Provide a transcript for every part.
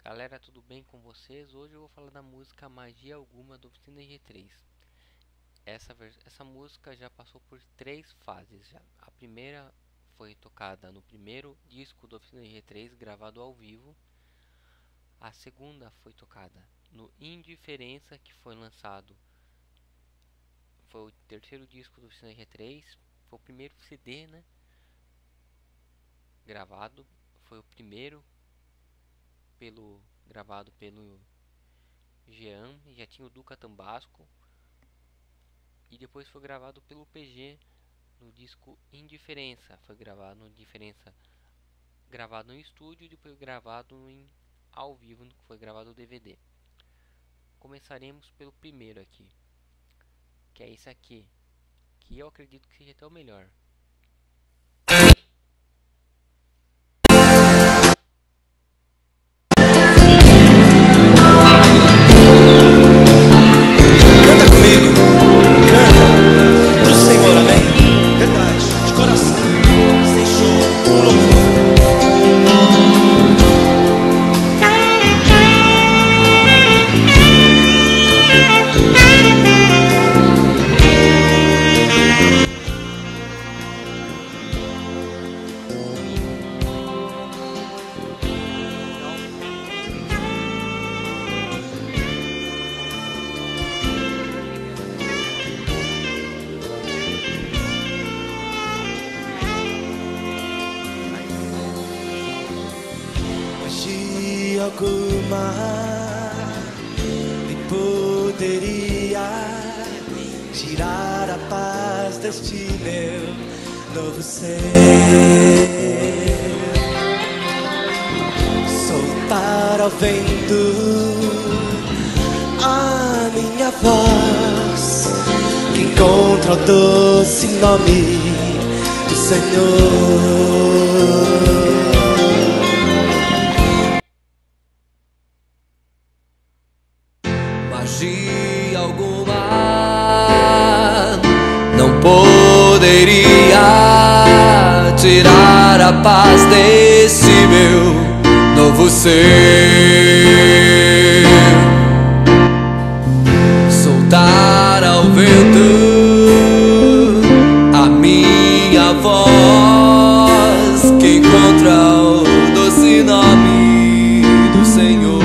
Galera, tudo bem com vocês? Hoje eu vou falar da música Magia Alguma do Oficina G3. Essa música já passou por três fases. A primeira foi tocada no primeiro disco do Oficina G3, gravado ao vivo. A segunda foi tocada no Indiferença, que foi lançado. Foi o terceiro disco do Oficina G3. Foi o primeiro CD, né? Gravado. Foi o primeiro gravado pelo Jean, já tinha o Duca Tambasco, e depois foi gravado pelo PG no disco Indiferença. Foi gravado no Indiferença, gravado no estúdio, e depois gravado ao vivo, que foi gravado o DVD. Começaremos pelo primeiro aqui, que é esse aqui, que eu acredito que seja até o melhor. Magia alguma me poderia tirar a paz deste meu novo ser, soltar ao vento a minha voz, que encontra o doce nome do Senhor. Magia alguma não poderia tirar a paz desse meu novo ser, soltar ao vento a minha voz, que encontra o doce nome do Senhor.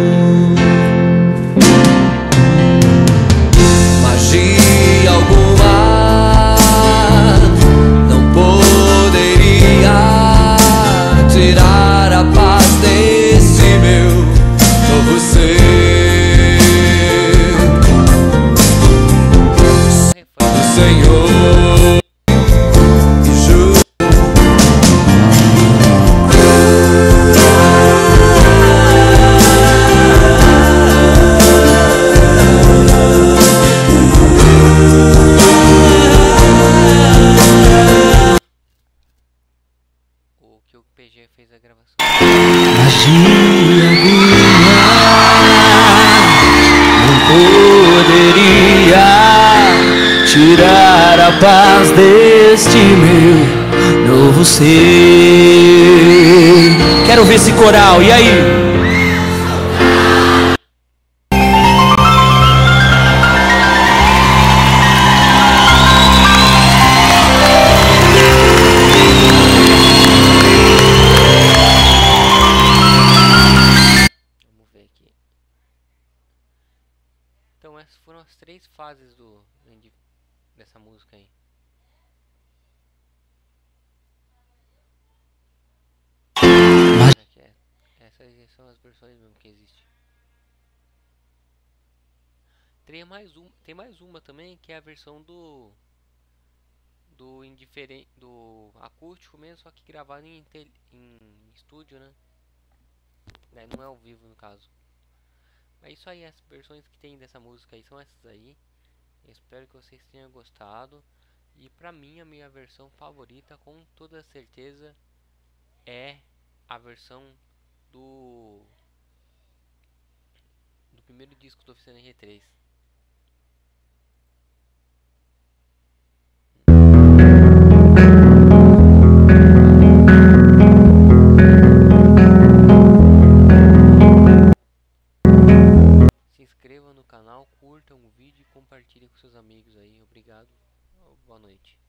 Magia alguma não poderia tirar a paz desse meu novo ser, do Senhor. O que o PG fez a gravação. Magia alguma não poderia tirar a paz deste meu novo ser. Quero ver esse coral, e aí? Então essas foram as três fases dessa música aí. Essas são as versões mesmo que existem. Tem mais uma também, que é a versão do acústico mesmo, só que gravado em estúdio, né? Não é ao vivo no caso. Mas isso aí, as versões que tem dessa música aí são essas aí. Eu espero que vocês tenham gostado. E pra mim, a minha versão favorita, com toda certeza, é a versão do primeiro disco do Oficina G3. inscreva no canal, curtam o vídeo e compartilhem com seus amigos aí. Obrigado, boa noite.